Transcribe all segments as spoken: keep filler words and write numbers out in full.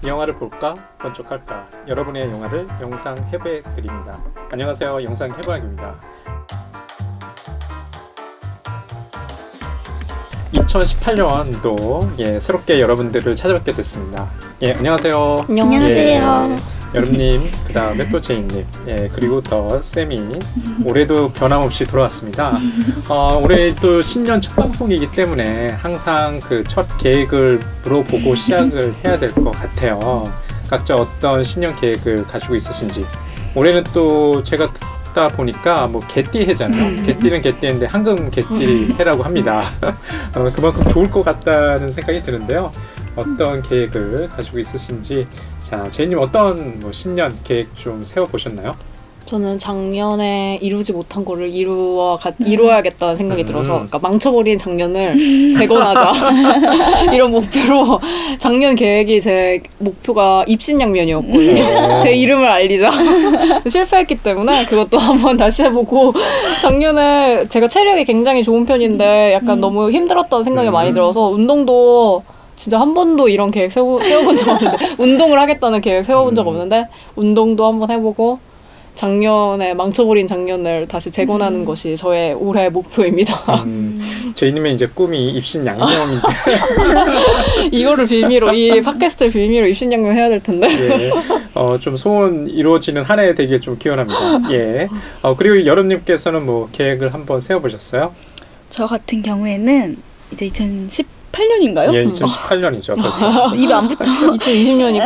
영화를 볼까? 번쩍할까? 여러분의 영화를 영상 해부해 드립니다. 안녕하세요. 영상 해부학입니다. 이천십팔 년도 예, 새롭게 여러분들을 찾아뵙게 됐습니다. 예, 안녕하세요. 안녕하세요. 예, 여름님, 그 다음에 또 제이님, 예, 그리고 또 쌤이 올해도 변함없이 돌아왔습니다. 어, 올해 또 신년 첫 방송이기 때문에 항상 그 첫 계획을 물어보고 시작을 해야 될 것 같아요. 각자 어떤 신년 계획을 가지고 있으신지. 올해는 또 제가 듣다 보니까 뭐 개띠 해잖아요. 개띠는 개띠인데 황금 개띠 해라고 합니다. 어, 그만큼 좋을 것 같다는 생각이 드는데요. 어떤 계획을 가지고 있으신지. 자, 제이님 어떤 뭐 신년 계획 좀 세워보셨나요? 저는 작년에 이루지 못한 거를 이루어 가, 이루어야겠다는 생각이 음. 들어서 그러니까 망쳐버린 작년을 재건하자 이런 목표로 작년 계획이 제 목표가 입신양면이었거든요. 제 이름을 알리자. 실패했기 때문에 그것도 한번 다시 해보고 작년에 제가 체력이 굉장히 좋은 편인데 약간 음. 너무 힘들었다는 생각이 음. 많이 들어서 운동도 진짜 한 번도 이런 계획 세워, 세워본 적 없는데 운동을 하겠다는 계획 세워본 적 없는데 운동도 한번 해보고 작년에 망쳐버린 작년을 다시 재건하는 음. 것이 저의 올해 목표입니다. 음, 제이님의 이제 꿈이 입신양면인데 이거를 빌미로 이 팟캐스트를 빌미로 입신양면 해야 될 텐데. 예, 어, 좀 소원 이루어지는 한 해 되길 좀 기원합니다. 예, 어, 그리고 여름님께서는 뭐 계획을 한번 세워보셨어요? 저 같은 경우에는 이제 이천십팔 년인가요? 예, 이천십팔 년이죠. 그렇죠. 입에 안 붙어. 이천이십 년이고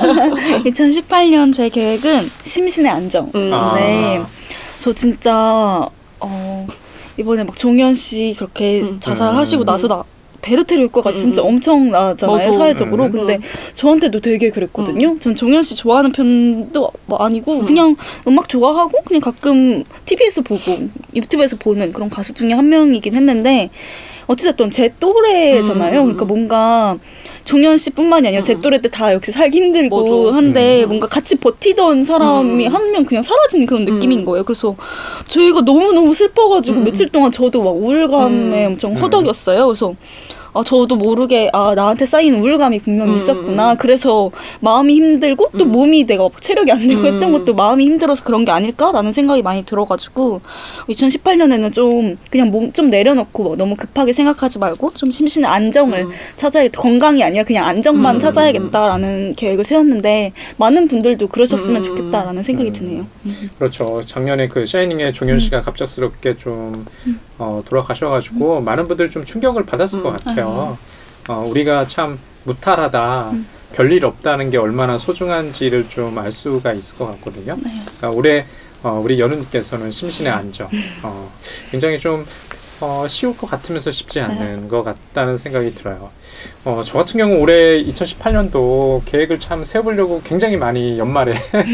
이천십팔 년 제 계획은 심신의 안정. 음. 네, 저 진짜 어, 이번에 막 종현 씨 그렇게 음. 자살하시고 음. 나서 나 베르테르 효과가 음. 진짜 엄청 나잖아요. 맞아. 사회적으로. 음. 근데 저한테도 되게 그랬거든요. 음. 전 종현 씨 좋아하는 편도 아니고 음. 그냥 음악 좋아하고 그냥 가끔 티비에서 보고 유튜브에서 보는 그런 가수 중에 한 명이긴 했는데 어찌됐든 제 또래잖아요. 음. 그러니까 뭔가 종현 씨뿐만이 아니라 음. 제 또래들 다 역시 살기 힘들고 맞아. 한데 음. 뭔가 같이 버티던 사람이 음. 한 명 그냥 사라진 그런 느낌인 음. 거예요. 그래서 저희가 너무너무 슬퍼가지고 음. 며칠 동안 저도 막 우울감에 음. 엄청 허덕였어요. 그래서 아, 저도 모르게 아 나한테 쌓인 우울감이 분명히 음, 있었구나. 그래서 마음이 힘들고 또 음. 몸이 내가 체력이 안 되고 음. 했던 것도 마음이 힘들어서 그런 게 아닐까라는 생각이 많이 들어가지고 이천십팔 년에는 좀 그냥 몸 좀 내려놓고 뭐 너무 급하게 생각하지 말고 좀 심신의 안정을 음. 찾아야 건강이 아니라 그냥 안정만 음. 찾아야겠다라는 계획을 세웠는데 많은 분들도 그러셨으면 음. 좋겠다라는 생각이 음. 드네요. 음. 그렇죠. 작년에 그 샤이닝의 종현 씨가 음. 갑작스럽게 좀 음. 어, 돌아가셔가지고 음. 많은 분들이 좀 충격을 받았을 음. 것 같아요. 어, 우리가 참 무탈하다, 음. 별일 없다는 게 얼마나 소중한지를 좀 알 수가 있을 것 같거든요. 네. 그러니까 올해 어, 우리 여름님께서는 심신의 안정, 어, 굉장히 좀 어, 쉬울 것 같으면서 쉽지 않는 네. 것 같다는 생각이 들어요. 어, 저 같은 경우 올해 이천십팔 년도 계획을 참 세워보려고 굉장히 많이 연말에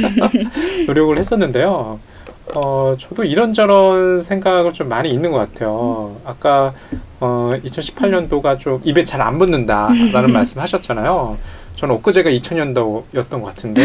노력을 했었는데요. 어, 저도 이런저런 생각을 좀 많이 있는 것 같아요. 아까 어, 이천십팔 년도가 좀 입에 잘 안 붙는다라는 말씀 하셨잖아요. 저는 엊그제가 이천 년도였던 것 같은데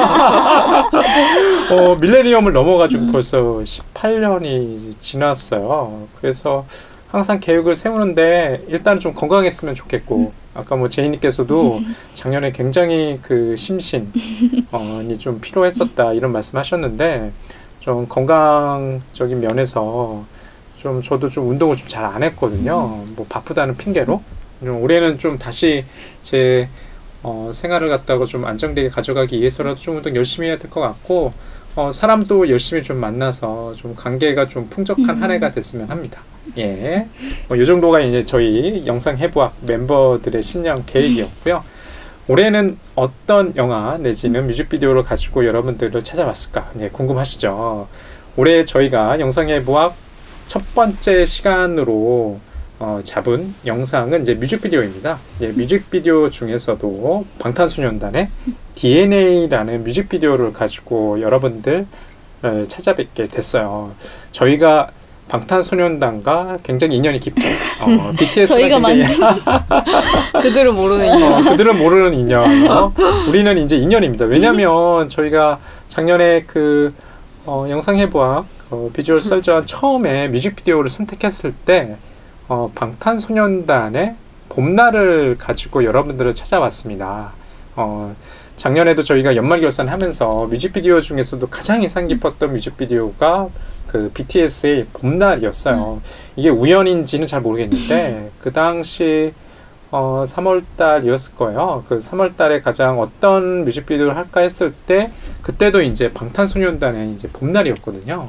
어, 밀레니엄을 넘어가지고 벌써 십팔 년이 지났어요. 그래서 항상 계획을 세우는데 일단은 좀 건강했으면 좋겠고 아까 뭐 제이님께서도 작년에 굉장히 그 심신이 좀 필요했었다 이런 말씀 하셨는데 좀 건강적인 면에서 좀 저도 좀 운동을 좀 잘 안 했거든요. 뭐 바쁘다는 핑계로. 올해는 좀 다시 제 어, 생활을 갖다가 좀 안정되게 가져가기 위해서라도 좀 운동 열심히 해야 될 것 같고 어, 사람도 열심히 좀 만나서 좀 관계가 좀 풍족한 음. 한 해가 됐으면 합니다. 예, 뭐 이 정도가 이제 저희 영상 해부학 멤버들의 신년 계획이었고요. 올해는 어떤 영화 내지는 뮤직비디오를 가지고 여러분들을 찾아왔을까 네, 궁금하시죠? 올해 저희가 영상해부학 첫 번째 시간으로 어, 잡은 영상은 이제 뮤직비디오입니다. 예, 뮤직비디오 중에서도 방탄소년단의 디엔에이라는 뮤직비디오를 가지고 여러분들을 찾아뵙게 됐어요. 저희가 방탄소년단과 굉장히 인연이 깊죠. 어, 비티에스가 저희가 많이 그들은 모르는 인연. 어, 그들은 모르는 인연. 어? 우리는 이제 인연입니다. 왜냐하면 저희가 작년에 그 어, 영상해부학 어, 비주얼 썰전 처음에 뮤직비디오를 선택했을 때 어, 방탄소년단의 봄날을 가지고 여러분들을 찾아왔습니다. 어, 작년에도 저희가 연말결산 하면서 뮤직비디오 중에서도 가장 인상 깊었던 뮤직비디오가 그 비티에스의 봄날이었어요. 이게 우연인지는 잘 모르겠는데 그 당시 어, 삼월 달이었을 거예요. 그 삼월 달에 가장 어떤 뮤직비디오를 할까 했을 때 그때도 이제 방탄소년단의 이제 봄날이었거든요.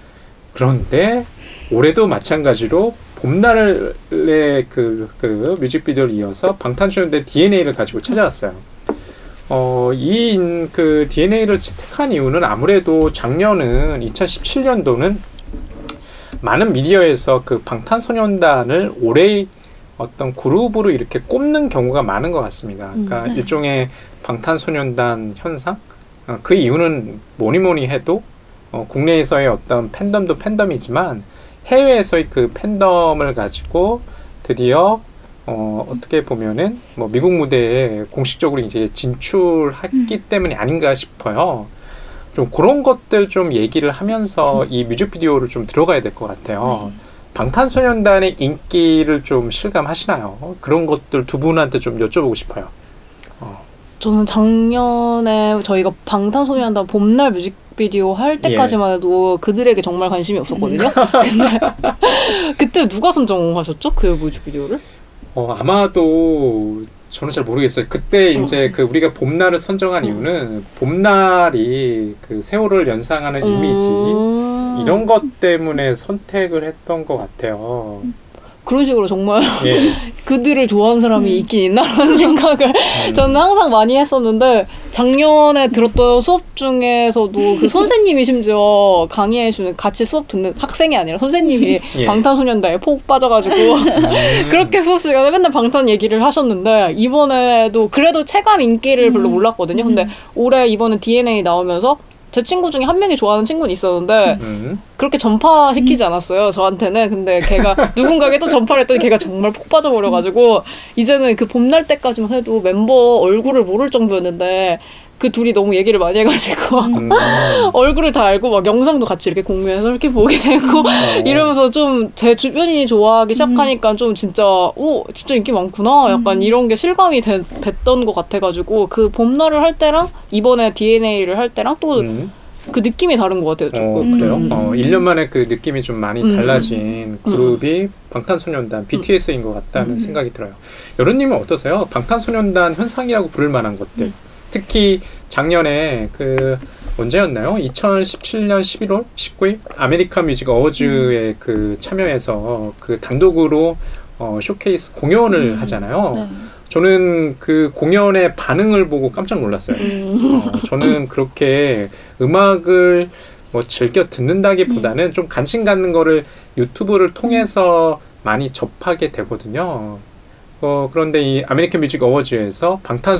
그런데 올해도 마찬가지로 봄날의 그, 그 뮤직비디오를 이어서 방탄소년단의 디엔에이를 가지고 찾아왔어요. 어, 이 그 디엔에이를 채택한 이유는 아무래도 작년은 이천십칠 년도는 많은 미디어에서 그 방탄소년단을 올해의 어떤 그룹으로 이렇게 꼽는 경우가 많은 것 같습니다. 그러니까 음, 네. 일종의 방탄소년단 현상? 어, 그 이유는 뭐니 뭐니 해도 어, 국내에서의 어떤 팬덤도 팬덤이지만 해외에서의 그 팬덤을 가지고 드디어 어, 어떻게 보면은 뭐 미국 무대에 공식적으로 이제 진출했기 음. 때문이 아닌가 싶어요. 좀 그런 것들 좀 얘기를 하면서 음. 이 뮤직비디오를 좀 들어가야 될 것 같아요. 네. 방탄소년단의 인기를 좀 실감하시나요? 그런 것들 두 분한테 좀 여쭤보고 싶어요. 어. 저는 작년에 저희가 방탄소년단 봄날 뮤직비디오 할 때까지만 해도 예. 그들에게 정말 관심이 없었거든요. 근데 그때 누가 선정하셨죠? 그 뮤직비디오를? 어, 아마도 저는 잘 모르겠어요. 그때 저... 이제 그 우리가 봄날을 선정한 음. 이유는 봄날이 그 세월을 연상하는 음... 이미지 이런 것 때문에 선택을 했던 것 같아요. 그런 식으로 정말 예. 그들을 좋아하는 사람이 음. 있긴 있나라는 생각을 음. 저는 항상 많이 했었는데 작년에 들었던 수업 중에서도 그 선생님이 심지어 강의해주는 같이 수업 듣는 학생이 아니라 선생님이 예. 방탄소년단에 폭 빠져가지고 음. 그렇게 수업 시간에 맨날 방탄 얘기를 하셨는데 이번에도 그래도 체감 인기를 별로 몰랐거든요. 근데 음. 올해 이번에 디엔에이 나오면서 제 친구 중에 한 명이 좋아하는 친구는 있었는데 음. 그렇게 전파시키지 않았어요. 저한테는. 근데 걔가 누군가에게 또 전파를 했더니 걔가 정말 폭 빠져버려가지고 이제는 그 봄날 때까지만 해도 멤버 얼굴을 모를 정도였는데 그 둘이 너무 얘기를 많이 해가지고 음. 얼굴을 다 알고 막 영상도 같이 이렇게 공유해서 이렇게 보게 되고 음. 이러면서 좀 제 주변인이 좋아하기 시작하니까 음. 좀 진짜 오 진짜 인기 많구나 약간 음. 이런 게 실감이 되, 됐던 것 같아가지고 그 봄날을 할 때랑 이번에 디엔에이를 할 때랑 또 음. 그 느낌이 다른 것 같아요. 조금. 어, 그래요? 음. 어, 일 년 만에 그 느낌이 좀 많이 음. 달라진 그룹이 음. 방탄소년단, 비티에스인 것 같다는 음. 생각이 들어요. 여론님은 어떠세요? 방탄소년단 현상이라고 부를 만한 것들. 음. 특히 작년에 그 언제였나요? 이천십칠 년 십일월 십구일 아메리칸 뮤직 어워즈에 음. 그 참여해서 그 단독으로 어, 쇼케이스 공연을 음. 하잖아요. 네. 저는 그 공연의 반응을 보고 깜짝 놀랐어요. 음. 어, 저는 그렇게 음악을 뭐 즐겨 듣는다기보다는 음. 좀 관심 갖는 거를 유튜브를 통해서 많이 접하게 되거든요. 어, 그런데 이 아메리칸 뮤직 어워즈에서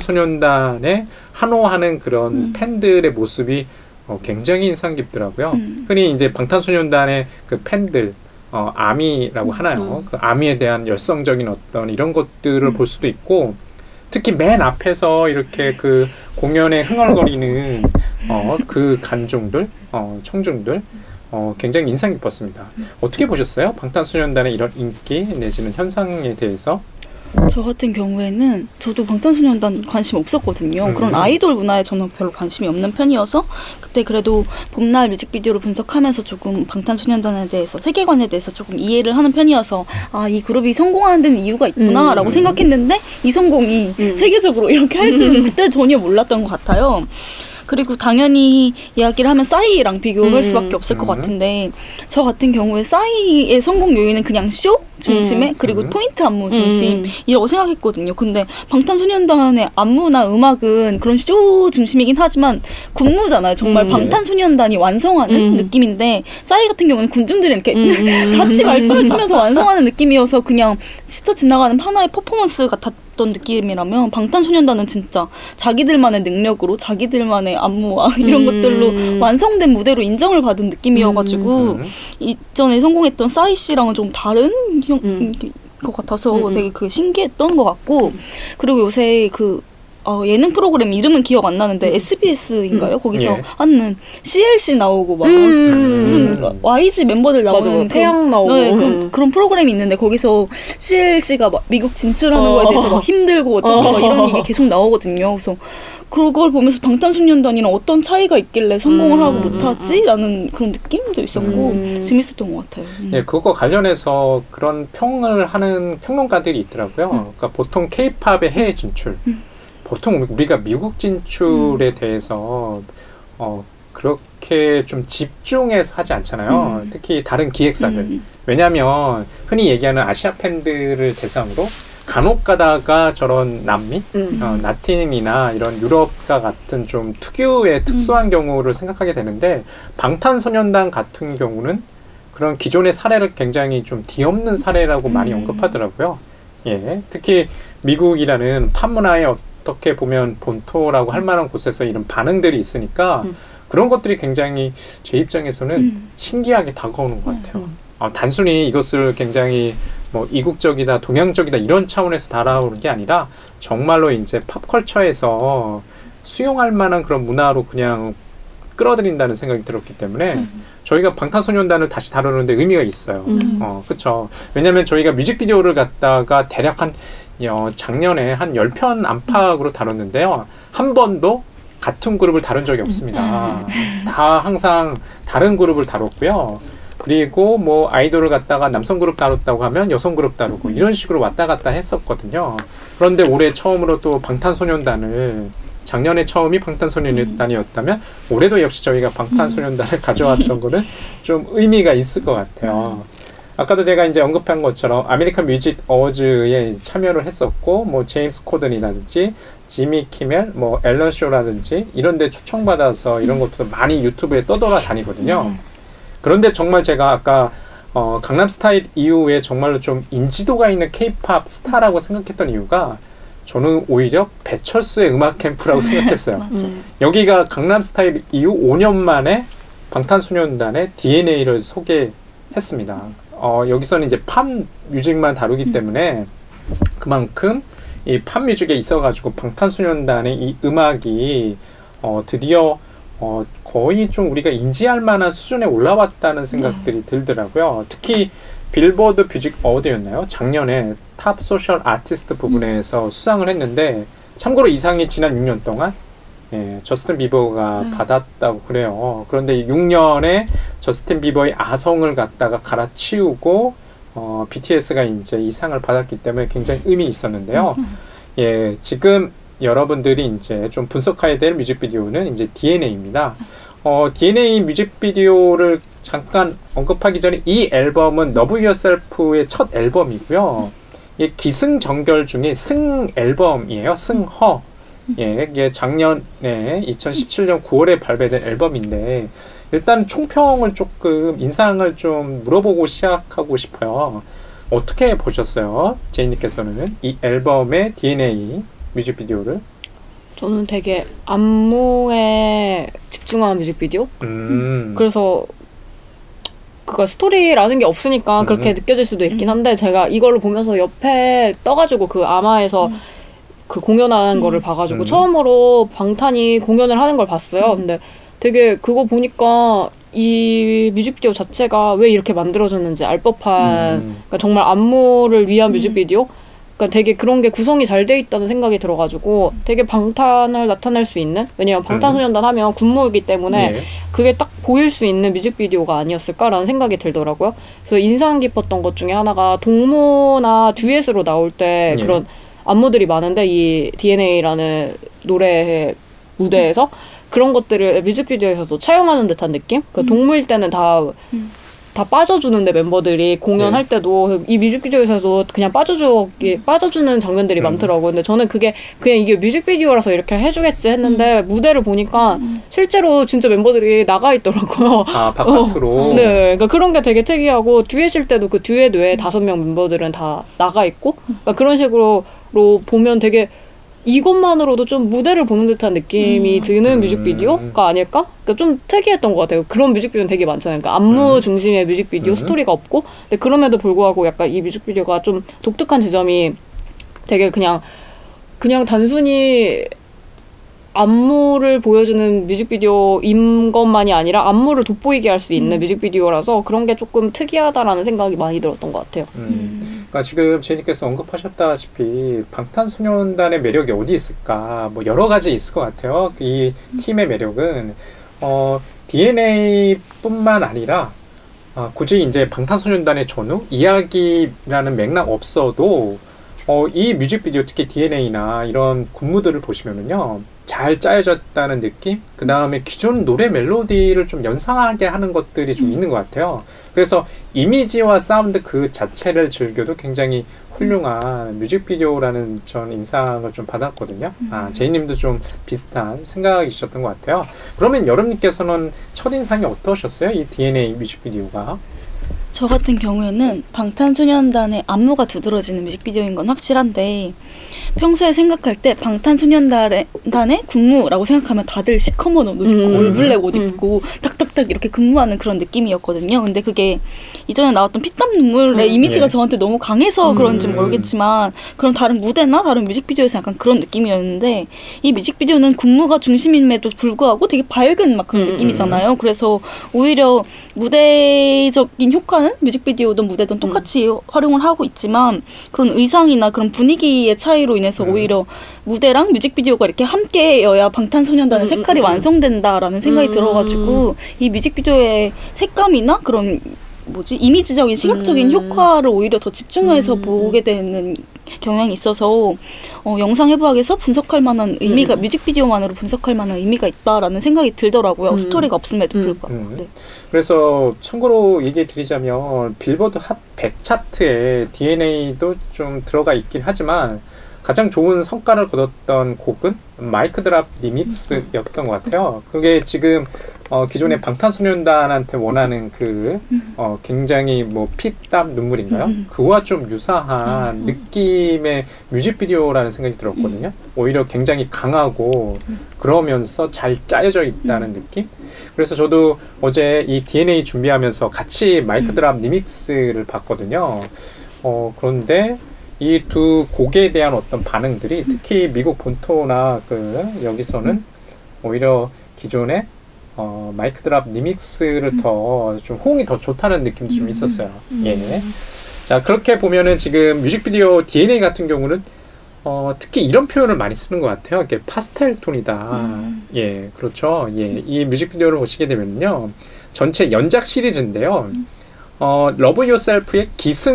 방탄소년단에 환호하는 그런 음. 팬들의 모습이 어, 굉장히 인상 깊더라고요. 음. 흔히 이제 방탄소년단의 그 팬들, 어, 아미라고 하나요? 음. 그 아미에 대한 열성적인 어떤 이런 것들을 음. 볼 수도 있고, 특히 맨 앞에서 이렇게 그 공연에 흥얼거리는 어, 그 관중들, 어, 청중들, 어, 굉장히 인상 깊었습니다. 어떻게 보셨어요? 방탄소년단의 이런 인기 내지는 현상에 대해서? 저 같은 경우에는 저도 방탄소년단 관심 없었거든요. 음. 그런 아이돌 문화에 저는 별로 관심이 없는 편이어서 그때 그래도 봄날 뮤직비디오를 분석하면서 조금 방탄소년단에 대해서 세계관에 대해서 조금 이해를 하는 편이어서 아, 이 그룹이 성공하는 데는 이유가 있구나 라고 음. 생각했는데 이 성공이 음. 세계적으로 이렇게 할 줄은 그때 전혀 몰랐던 것 같아요. 그리고 당연히 이야기를 하면 싸이랑 비교할 음. 수밖에 없을 것 같은데 저 같은 경우에 싸이의 성공 요인은 그냥 쇼 중심에 음. 그리고 음. 포인트 안무 중심이라고 음. 생각했거든요. 근데 방탄소년단의 안무나 음악은 그런 쇼 중심이긴 하지만 군무잖아요. 정말 음. 방탄소년단이 완성하는 음. 느낌인데 싸이 같은 경우는 군중들이 이렇게 음. 같이 말춤을 추면서 완성하는 느낌이어서 그냥 스쳐 지나가는 하나의 퍼포먼스 같았던 느낌이라면 방탄소년단은 진짜 자기들만의 능력으로 자기들만의 안무와 이런 음. 것들로 완성된 무대로 인정을 받은 느낌이어가지고 음. 이전에 성공했던 싸이 씨랑은 좀 다른 형, 음. 것 같아서 음. 되게 그 신기했던 것 같고 그리고 요새 그 어, 예능 프로그램 이름은 기억 안 나는데 음. 에스비에스인가요? 음. 거기서 예. 하는 씨엘씨 나오고 막 음. 무슨 와이지 멤버들 나오는 맞아, 그- 태양 나오고. 네, 그, 음. 그런 프로그램이 있는데 거기서 씨엘씨가 막 미국 진출하는 어. 거에 대해서 막 힘들고 어쩌고 어. 막 이런 얘기 계속 나오거든요. 그래서 그걸 보면서 방탄소년단이랑 어떤 차이가 있길래 성공을 음. 하고 못하지? 라는 그런 느낌도 있었고 음. 재밌었던 것 같아요. 음. 예, 그거 관련해서 그런 평을 하는 평론가들이 있더라고요. 음. 그러니까 보통 케이팝의 해외 진출, 음. 보통 우리가 미국 진출에 대해서 어, 그렇게 좀 집중해서 하지 않잖아요. 음. 특히 다른 기획사들. 음. 왜냐하면 흔히 얘기하는 아시아 팬들을 대상으로 간혹 가다가 저런 남미, 음. 어, 라틴이나 이런 유럽과 같은 좀 특유의 특수한 경우를 생각하게 되는데 방탄소년단 같은 경우는 그런 기존의 사례를 굉장히 좀 뒤엎는 사례라고 많이 음. 언급하더라고요. 예, 특히 미국이라는 팝 문화의 어떻게 보면 본토라고 할 만한 곳에서 이런 반응들이 있으니까 음. 그런 것들이 굉장히 제 입장에서는 음. 신기하게 다가오는 것 같아요. 음. 어, 단순히 이것을 굉장히 뭐 이국적이다, 동양적이다 이런 차원에서 달아오는 게 아니라 정말로 이제 팝컬처에서 수용할 만한 그런 문화로 그냥 끌어들인다는 생각이 들었기 때문에 음. 저희가 방탄소년단을 다시 다루는데 의미가 있어요. 음. 어, 그렇죠. 왜냐하면 저희가 뮤직비디오를 갖다가 대략 한 어, 작년에 한 십 편 안팎으로 다뤘는데요. 한 번도 같은 그룹을 다룬 적이 없습니다. 다 항상 다른 그룹을 다뤘고요. 그리고 뭐 아이돌을 갖다가 남성 그룹 다뤘다고 하면 여성 그룹 다루고 이런 식으로 왔다 갔다 했었거든요. 그런데 올해 처음으로 또 방탄소년단을 작년에 처음이 방탄소년단이었다면 올해도 역시 저희가 방탄소년단을 가져왔던 거는 좀 의미가 있을 것 같아요. 아까도 제가 이제 언급한 것처럼 아메리칸 뮤직 어워즈에 참여를 했었고 뭐 제임스 코든이라든지 지미 키멜, 뭐 앨런 쇼라든지 이런 데 초청받아서 이런 것도 많이 유튜브에 떠돌아다니거든요. 그런데 정말 제가 아까 어, 강남스타일 이후에 정말로 좀 인지도가 있는 케이팝 스타라고 생각했던 이유가 저는 오히려 배철수의 음악 캠프라고 생각했어요. 음. 여기가 강남스타일 이후 오 년 만에 방탄소년단의 디엔에이를 소개했습니다. 어, 여기서는 이제 팝 뮤직만 다루기 때문에 그만큼 이 팝 뮤직에 있어가지고 방탄소년단의 이 음악이 어, 드디어 어, 거의 좀 우리가 인지할 만한 수준에 올라왔다는 생각들이 들더라고요. 특히 빌보드 뮤직 어워드였나요? 작년에 탑 소셜 아티스트 부분에서 수상을 했는데 참고로 이 상이 지난 육 년 동안 예, 저스틴 비버가 음. 받았다고 그래요. 그런데 육 년에 저스틴 비버의 아성을 갖다가 갈아치우고 어, 비티에스가 이제 이 상을 받았기 때문에 굉장히 의미 있었는데요. 예, 지금 여러분들이 이제 좀 분석해야 될 뮤직비디오는 이제 디엔에이입니다. 어, 디엔에이 뮤직비디오를 잠깐 언급하기 전에 이 앨범은 Love Yourself의 첫 앨범이고요. 이게 기승전결 중에 승 앨범이에요. 승허. 예, 이게 작년에 이천십칠 년 구월에 발매된 앨범인데 일단 총평을 조금 인상을 좀 물어보고 시작하고 싶어요. 어떻게 보셨어요? 제이님께서는 이 앨범의 디엔에이 뮤직비디오를? 저는 되게 안무에 집중한 뮤직비디오? 음. 그래서 그가 스토리라는 게 없으니까 음. 그렇게 느껴질 수도 있긴 한데 제가 이걸로 보면서 옆에 떠가지고 그 아마에서 음. 그 공연하는 음. 거를 봐가지고 음. 처음으로 방탄이 공연을 하는 걸 봤어요. 음. 근데 되게 그거 보니까 이 뮤직비디오 자체가 왜 이렇게 만들어졌는지 알 법한 음. 그러니까 정말 안무를 위한 음. 뮤직비디오? 그러니까 되게 그런 게 구성이 잘 돼 있다는 생각이 들어가지고 되게 방탄을 나타낼 수 있는 왜냐면 방탄소년단 하면 군무이기 때문에 예. 그게 딱 보일 수 있는 뮤직비디오가 아니었을까라는 생각이 들더라고요. 그래서 인상 깊었던 것 중에 하나가 동무나 듀엣으로 나올 때 예. 그런 안무들이 많은데 이 디엔에이라는 노래 무대에서 그런 것들을 뮤직비디오에서도 차용하는 듯한 느낌? 그 음. 동무일 때는 다 음. 다 빠져주는데 멤버들이 공연할 네. 때도 이 뮤직비디오에서도 그냥 빠져주기 빠져주는 장면들이 음. 많더라고요. 근데 저는 그게 그냥 이게 뮤직비디오라서 이렇게 해주겠지 했는데 무대를 보니까 음. 실제로 진짜 멤버들이 나가 있더라고요. 아, 바깥으로. 네, 그러니까 그런 게 되게 특이하고 듀엣일 때도 그 듀엣 외에 다섯 명 멤버들은 다 나가 있고 그러니까 그런 식으로 보면 되게 이것만으로도 좀 무대를 보는 듯한 느낌이 음. 드는 음. 뮤직비디오가 아닐까? 그러니까 좀 특이했던 것 같아요. 그런 뮤직비디오는 되게 많잖아요. 그러니까 안무 음. 중심의 뮤직비디오 음. 스토리가 없고 근데 그럼에도 불구하고 약간 이 뮤직비디오가 좀 독특한 지점이 되게 그냥 그냥 단순히 안무를 보여주는 뮤직비디오인 것만이 아니라 안무를 돋보이게 할 수 있는 음. 뮤직비디오라서 그런 게 조금 특이하다라는 생각이 많이 들었던 것 같아요. 음. 그러니까 지금 제니께서 언급하셨다시피 방탄소년단의 매력이 어디 있을까? 뭐 여러 가지 있을 것 같아요. 이 팀의 매력은 어, 디엔에이뿐만 아니라 어, 굳이 이제 방탄소년단의 전후 이야기라는 맥락 없어도 어, 이 뮤직비디오 특히 디엔에이나 이런 군무들을 보시면은요 잘 짜여졌다는 느낌? 그 다음에 기존 노래 멜로디를 좀 연상하게 하는 것들이 좀 음. 있는 것 같아요. 그래서 이미지와 사운드 그 자체를 즐겨도 굉장히 훌륭한 뮤직비디오라는 전 인상을 좀 받았거든요. 음. 아, 제이님도 좀 비슷한 생각이셨던 것 같아요. 그러면 여러분께서는 첫인상이 어떠셨어요? 이 디엔에이 뮤직비디오가? 저 같은 경우에는 방탄소년단의 안무가 두드러지는 뮤직비디오인 건 확실한데 평소에 생각할 때 방탄소년단의 군무라고 생각하면 다들 시커먼 옷 입고 음. 올블랙 옷 입고 음. 탁탁탁 이렇게 근무하는 그런 느낌이었거든요. 근데 그게 이전에 나왔던 피땀 눈물의 음. 이미지가 네. 저한테 너무 강해서 음. 그런지 모르겠지만 그런 다른 무대나 다른 뮤직비디오에서 약간 그런 느낌이었는데 이 뮤직비디오는 군무가 중심임에도 불구하고 되게 밝은 막 그런 음. 느낌이잖아요. 그래서 오히려 무대적인 효과는 뮤직비디오든 무대든 똑같이 음. 활용을 하고 있지만 그런 의상이나 그런 분위기의 차이로 인해서 음. 오히려 무대랑 뮤직비디오가 이렇게 함께여야 방탄소년단의 음. 색깔이 음. 완성된다라는 생각이 음. 들어가지고 이 뮤직비디오의 색감이나 그런 뭐지 이미지적인 시각적인 음. 효과를 오히려 더 집중해서 음. 보게 되는 경향이 있어서 어, 영상 해부학에서 분석할 만한 의미가 음. 뮤직비디오만으로 분석할 만한 의미가 있다라는 생각이 들더라고요. 음. 스토리가 없음에도 불구하고. 음. 네. 그래서 참고로 얘기 드리자면 빌보드 핫 백 차트에 디엔에이도 좀 들어가 있긴 하지만 가장 좋은 성과를 거뒀던 곡은 마이크 드랍 리믹스였던 것 같아요. 그게 지금 어, 기존의 방탄소년단한테 원하는 그 어, 굉장히 뭐 피땀 눈물인가요? 그와 좀 유사한 느낌의 뮤직비디오라는 생각이 들었거든요. 오히려 굉장히 강하고 그러면서 잘 짜여져 있다는 느낌? 그래서 저도 어제 이 디엔에이 준비하면서 같이 마이크 드랍 리믹스를 봤거든요. 어, 그런데 이 두 곡에 대한 어떤 반응들이 특히 미국 본토나 그 여기서는 오히려 기존의 어, 마이크 드랍 리믹스를 음. 더 좀 호응이 더 좋다는 느낌도 좀 있었어요. 음. 예. 자, 그렇게 보면은 지금 뮤직비디오 디엔에이 같은 경우는 어, 특히 이런 표현을 많이 쓰는 것 같아요. 이게 파스텔 톤이다. 음. 예, 그렇죠. 예, 이 뮤직비디오를 보시게 되면요, 전체 연작 시리즈인데요. 음. 어, 러브 요셀프의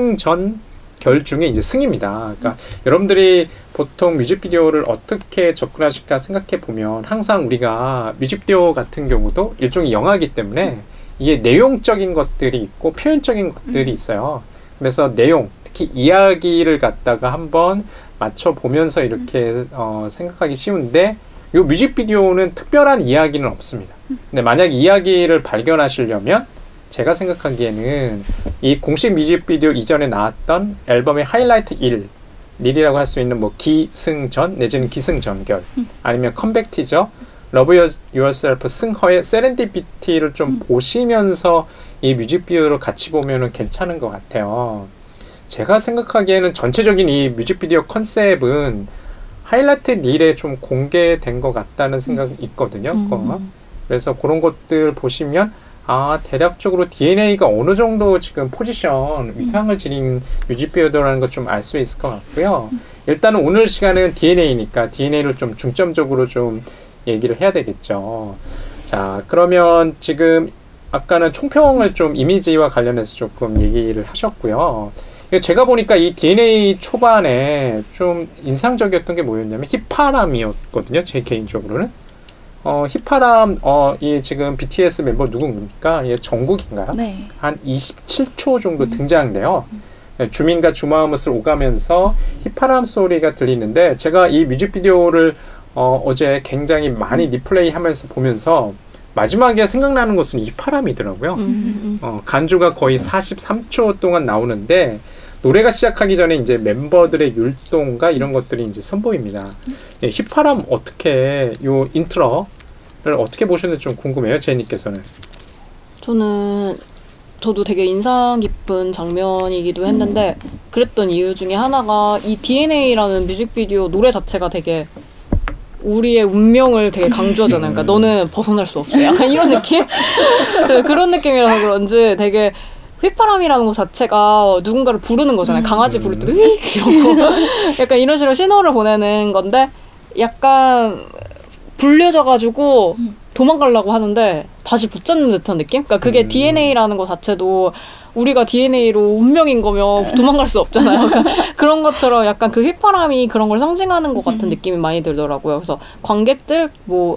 기승전 결 중에 이제 승입니다. 그러니까 음. 여러분들이 보통 뮤직비디오를 어떻게 접근하실까 생각해 보면 항상 우리가 뮤직비디오 같은 경우도 일종의 영화이기 때문에 이게 내용적인 것들이 있고 표현적인 것들이 있어요. 그래서 내용, 특히 이야기를 갖다가 한번 맞춰 보면서 이렇게 어, 생각하기 쉬운데 이 뮤직비디오는 특별한 이야기는 없습니다. 근데 만약 이야기를 발견하시려면 제가 생각하기에는 이 공식 뮤직비디오 이전에 나왔던 앨범의 하이라이트 일, 일이라고 할 수 있는 뭐 기승전 내지는 기승전결, 아니면 컴백 티저 러브 유어셀프 승허의 세렌디피티를 좀 음. 보시면서 이 뮤직비디오를 같이 보면은 괜찮은 것 같아요. 제가 생각하기에는 전체적인 이 뮤직비디오 컨셉은 하이라이트 릴에 좀 공개된 것 같다는 생각이 있거든요. 음. 그래서 그런 것들 보시면 아, 대략적으로 디엔에이가 어느 정도 지금 포지션, 위상을 지닌 뮤직비디오라는 것 좀 알 수 있을 것 같고요. 일단은 오늘 시간은 디엔에이니까 디엔에이를 좀 중점적으로 좀 얘기를 해야 되겠죠. 자, 그러면 지금 아까는 총평을 좀 이미지와 관련해서 조금 얘기를 하셨고요. 제가 보니까 이 디엔에이 초반에 좀 인상적이었던 게 뭐였냐면 휘파람이었거든요. 제 개인적으로는. 어, 휘파람, 어, 이 지금 비티에스 멤버 누구입니까? 얘 정국인가요? 네. 한 이십칠 초 정도 음. 등장돼요. 음. 주민과 주마음을 오가면서 휘파람 소리가 들리는데 제가 이 뮤직비디오를 어, 어제 굉장히 많이 리플레이 하면서 보면서 마지막에 생각나는 것은 휘파람이더라고요. 음. 어, 간주가 거의 사십삼 초 동안 나오는데 노래가 시작하기 전에 이제 멤버들의 율동과 이런 것들이 이제 선보입니다. 예, 휘파람 어떻게 요 인트로를 어떻게 보셨는지 좀 궁금해요, 제이님께서는. 저는 저도 되게 인상 깊은 장면이기도 했는데 그랬던 이유 중에 하나가 이 디엔에이라는 뮤직비디오 노래 자체가 되게 우리의 운명을 되게 강조하잖아요. 그러니까 너는 벗어날 수 없어. 약간 이런 느낌? 그런 느낌이라서 그런지 되게 휘파람이라는 것 자체가 누군가를 부르는 거잖아요. 강아지 부를 때도 휙 이러고 약간 이런 식으로 신호를 보내는 건데 약간 불려져가지고 도망가려고 하는데 다시 붙잡는 듯한 느낌? 그러니까 그게 음. 디엔에이라는 것 자체도 우리가 디엔에이로 운명인 거면 도망갈 수 없잖아요. 그러니까 그런 것처럼 약간 그 휘파람이 그런 걸 상징하는 것 같은 느낌이 많이 들더라고요. 그래서 관객들 뭐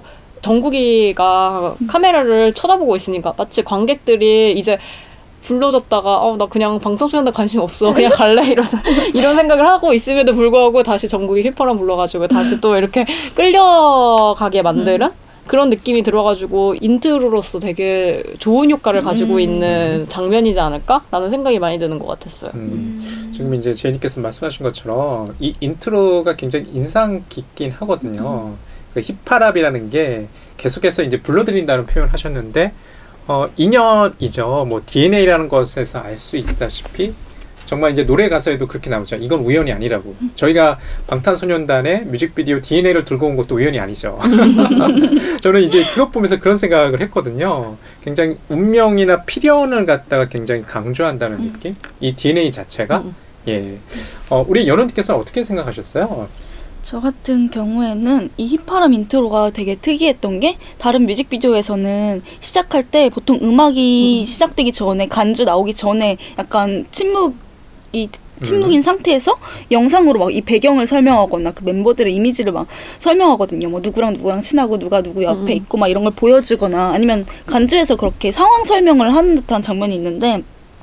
정국이가 카메라를 쳐다보고 있으니까 마치 관객들이 이제 불러졌다가 어, 나 그냥 방탄소년단 관심 없어 그냥 갈래 이런 이런 생각을 하고 있음에도 불구하고 다시 정국이 휘파람 불러가지고 다시 또 이렇게 끌려가게 만드는 그런 느낌이 들어가지고 인트로로서 되게 좋은 효과를 가지고 음. 있는 장면이지 않을까라는 생각이 많이 드는 것 같았어요. 음. 지금 이제 제이님께서 말씀하신 것처럼 이 인트로가 굉장히 인상 깊긴 하거든요. 음. 그 힙합이라는 게 계속해서 이제 불러드린다는 표현을 하셨는데 어, 인연이죠. 뭐 디엔에이라는 것에서 알 수 있다시피 정말 이제 노래 가사에도 그렇게 나오죠. 이건 우연이 아니라고. 저희가 방탄소년단의 뮤직비디오 디엔에이를 들고 온 것도 우연이 아니죠. 저는 이제 그것 보면서 그런 생각을 했거든요. 굉장히 운명이나 필연을 갖다가 굉장히 강조한다는 느낌? 이 디엔에이 자체가? 예. 어, 우리 연우님께서는 어떻게 생각하셨어요? 저 같은 경우에는 이 휘파람 인트로가 되게 특이했던 게 다른 뮤직비디오에서는 시작할 때 보통 음악이 음. 시작되기 전에 간주 나오기 전에 약간 침묵이 침묵인 음. 상태에서 영상으로 막 이 배경을 설명하거나 그 멤버들의 이미지를 막 설명하거든요. 뭐 누구랑 누구랑 친하고 누가 누구 옆에 음. 있고 막 이런 걸 보여주거나 아니면 간주에서 그렇게 상황 설명을 하는 듯한 장면이 있는데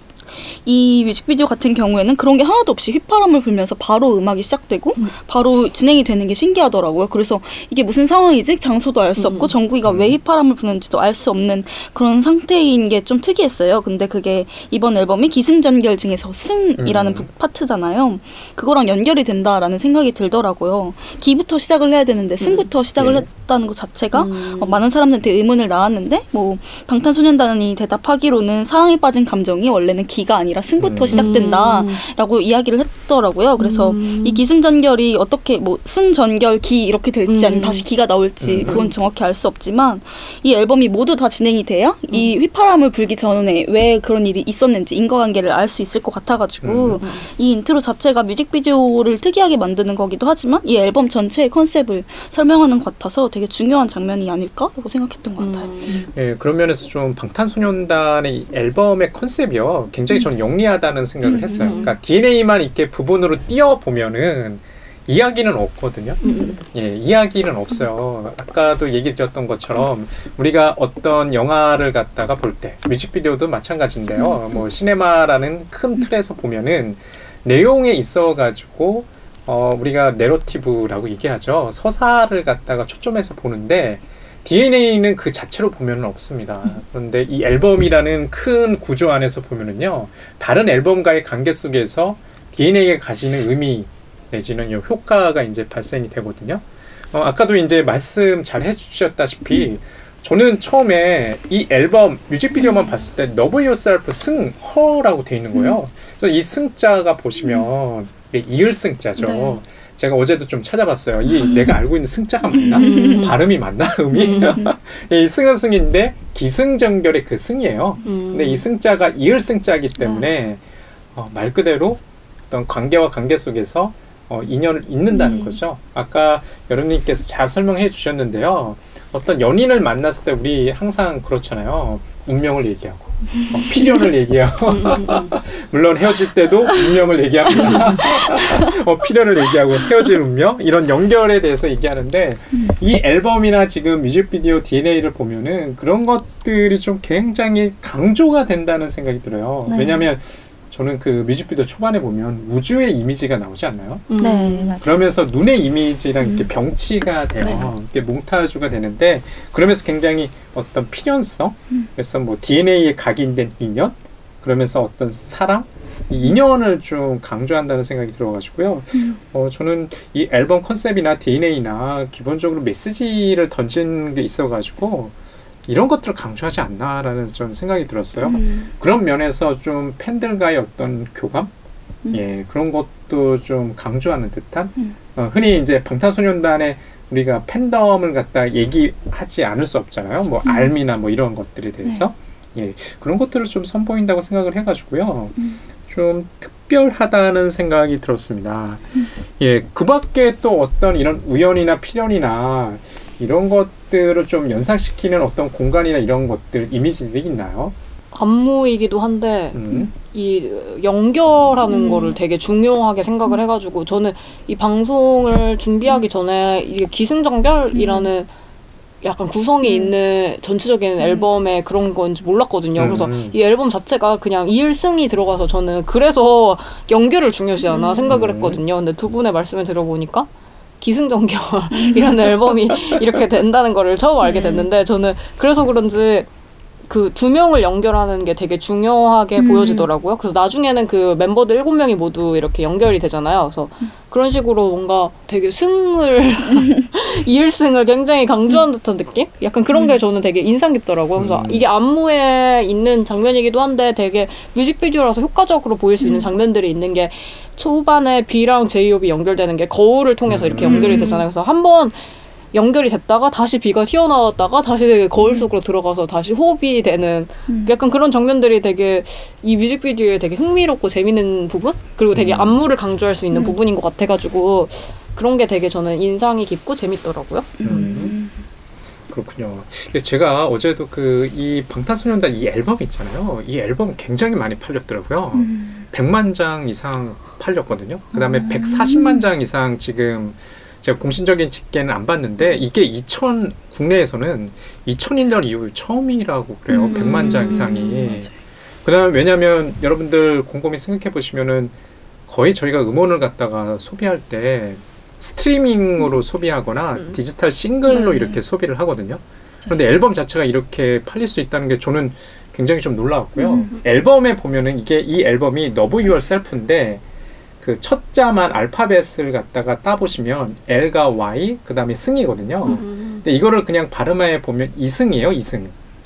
이 뮤직비디오 같은 경우에는 그런 게 하나도 없이 휘파람을 불면서 바로 음악이 시작되고 음. 바로 진행이 되는 게 신기하더라고요. 그래서 이게 무슨 상황이지? 장소도 알 수 음. 없고 정국이가 왜 휘파람을 부는지도 알 수 없는 그런 상태인 게 좀 특이했어요. 근데 그게 이번 앨범이 기승전결 중에서 승이라는 음. 파트잖아요. 그거랑 연결이 된다라는 생각이 들더라고요. 기부터 시작을 해야 되는데 승부터 음. 시작을 네. 했다는 것 자체가 음. 어, 많은 사람들한테 의문을 낳았는데 뭐 방탄소년단이 대답하기로는 사랑에 빠진 감정이 원래는 기 기가 아니라 승부터 음. 시작된다라고 음. 이야기를 했더라고요. 그래서 음. 이 기승전결이 어떻게 뭐 승전결 기 이렇게 될지 음. 아니면 다시 기가 나올지 음. 그건 정확히 알 수 없지만 이 앨범이 모두 다 진행이 돼야 음. 이 휘파람을 불기 전에 왜 그런 일이 있었는지 인과관계를 알 수 있을 것 같아가지고 음. 이 인트로 자체가 뮤직비디오를 특이하게 만드는 거기도 하지만 이 앨범 전체의 컨셉을 설명하는 것 같아서 되게 중요한 장면이 아닐까라고 생각했던 것 같아요. 음. 예, 그런 면에서 좀 방탄소년단의 앨범의 컨셉이요. 굉장히 저는 영리하다는 생각을 음, 했어요. 그러니까 디엔에이만 이렇게 부분으로 띄워보면은 이야기는 없거든요. 음. 예, 이야기는 없어요. 아까도 얘기 드렸던 것처럼 우리가 어떤 영화를 갖다가 볼 때 뮤직비디오도 마찬가지인데요. 뭐 시네마라는 큰 틀에서 보면은 내용에 있어가지고 어, 우리가 내러티브라고 얘기하죠. 서사를 갖다가 초점해서 보는데 디엔에이는 그 자체로 보면은 없습니다. 그런데 이 앨범이라는 큰 구조 안에서 보면은요, 다른 앨범과의 관계 속에서 디엔에이가 가지는 의미 내지는 효과가 이제 발생이 되거든요. 어, 아까도 이제 말씀 잘 해주셨다시피 저는 처음에 이 앨범 뮤직비디오만 봤을 때 Love Yourself 승, 허라고 돼 있는 거예요. 그래서 이 승자가 보시면 네, 이을 승자죠. 네. 제가 어제도 좀 찾아봤어요. 이 내가 알고 있는 승자가 맞나? 음. 발음이 맞나? 음이? 음. 이 승은 승인데 기승전결의 그 승이에요. 음. 근데 이 승자가 이을 승자이기 때문에 어, 말 그대로 어떤 관계와 관계 속에서 어, 인연을 잇는다는 음. 거죠. 아까 여러분님께서 잘 설명해 주셨는데요. 어떤 연인을 만났을 때 우리 항상 그렇잖아요. 운명을 얘기하고 어, 필연을 얘기하고 물론 헤어질 때도 운명을 얘기합니다. 어, 필연을 얘기하고 헤어질 운명 이런 연결에 대해서 얘기하는데 이 앨범이나 지금 뮤직비디오 디엔에이를 보면은 그런 것들이 좀 굉장히 강조가 된다는 생각이 들어요. 네. 왜냐하면 저는 그 뮤직비디오 초반에 보면 우주의 이미지가 나오지 않나요? 음. 네, 맞아요. 그러면서 눈의 이미지랑 이렇게 병치가 돼요. 네. 이렇게 몽타주가 되는데 그러면서 굉장히 어떤 필연성, 음. 그래서 뭐 디엔에이에 각인된 인연, 그러면서 어떤 사랑, 이 인연을 좀 강조한다는 생각이 들어가지고요. 음. 어, 저는 이 앨범 컨셉이나 디엔에이나 기본적으로 메시지를 던진 게 있어가지고 이런 것들을 강조하지 않나라는 좀 생각이 들었어요. 음. 그런 면에서 좀 팬들과의 어떤 교감, 음. 예 그런 것도 좀 강조하는 듯한. 음. 어, 흔히 이제 방탄소년단의 우리가 팬덤을 갖다 얘기하지 않을 수 없잖아요. 뭐 음. 알미나 뭐 이런 것들에 대해서 네. 예 그런 것들을 좀 선보인다고 생각을 해가지고요. 음. 좀 특별하다는 생각이 들었습니다. 음. 예, 그 밖에 또 어떤 이런 우연이나 필연이나 이런 것들을 좀 연상시키는 어떤 공간이나 이런 것들, 이미지들이 있나요? 안무이기도 한데 음. 이 연결하는 음. 거를 되게 중요하게 생각을 해가지고 저는 이 방송을 준비하기 전에 이게 기승전결이라는 약간 구성이 음. 있는 전체적인 음. 앨범에 그런 건지 몰랐거든요. 음. 그래서 이 앨범 자체가 그냥 이일승이 들어가서 저는 그래서 연결을 중요시하나 음. 생각을 했거든요. 근데 두 분의 말씀을 들어보니까 기승전결이라는 앨범이 이렇게 된다는 거를 처음 알게 됐는데 저는 그래서 그런지 그 두 명을 연결하는 게 되게 중요하게 음. 보여지더라고요. 그래서 나중에는 그 멤버들 일곱 명이 모두 이렇게 연결이 되잖아요. 그래서 그런 식으로 뭔가 되게 승을 이일승을 굉장히 강조한 듯한 느낌? 약간 그런 게 저는 되게 인상 깊더라고요. 그래서 음. 이게 안무에 있는 장면이기도 한데 되게 뮤직비디오라서 효과적으로 보일 수 있는 장면들이 있는 게 초반에 B랑 제이홉이 연결되는 게 거울을 통해서 이렇게 음. 연결이 되잖아요. 그래서 한번 연결이 됐다가 다시 B가 튀어나왔다가 다시 거울 속으로 들어가서 다시 호흡이 되는 음. 약간 그런 장면들이 되게 이 뮤직비디오에 되게 흥미롭고 재밌는 부분? 그리고 되게 음. 안무를 강조할 수 있는 음. 부분인 것 같아가지고 그런 게 되게 저는 인상이 깊고 재밌더라고요. 음. 그렇군요. 제가 어제도 그 이 방탄소년단 이 앨범 있잖아요. 이 앨범 굉장히 많이 팔렸더라고요. 음. 백만 장 이상 팔렸거든요. 그 다음에 음. 백사십만 장 이상 지금 제가 공신적인 집계는 안 봤는데 이게 이천 국내에서는 이천일 년 이후 처음이라고 그래요. 음. 백만 장 이상이. 맞아요. 그다음에 왜냐하면 여러분들 곰곰이 생각해 보시면은 거의 저희가 음원을 갖다가 소비할 때 스트리밍으로 음. 소비하거나 음. 디지털 싱글로 네. 이렇게 소비를 하거든요. 그런데 앨범 자체가 이렇게 팔릴 수 있다는 게 저는 굉장히 좀 놀라웠고요. 음. 앨범에 보면은 이게 이 앨범이 Love Yourself인데 그 첫 자만 알파벳을 갖다가 따보시면 L과 Y 그 다음에 승이거든요. 음. 근데 이거를 그냥 발음해 보면 이승이에요, 이승.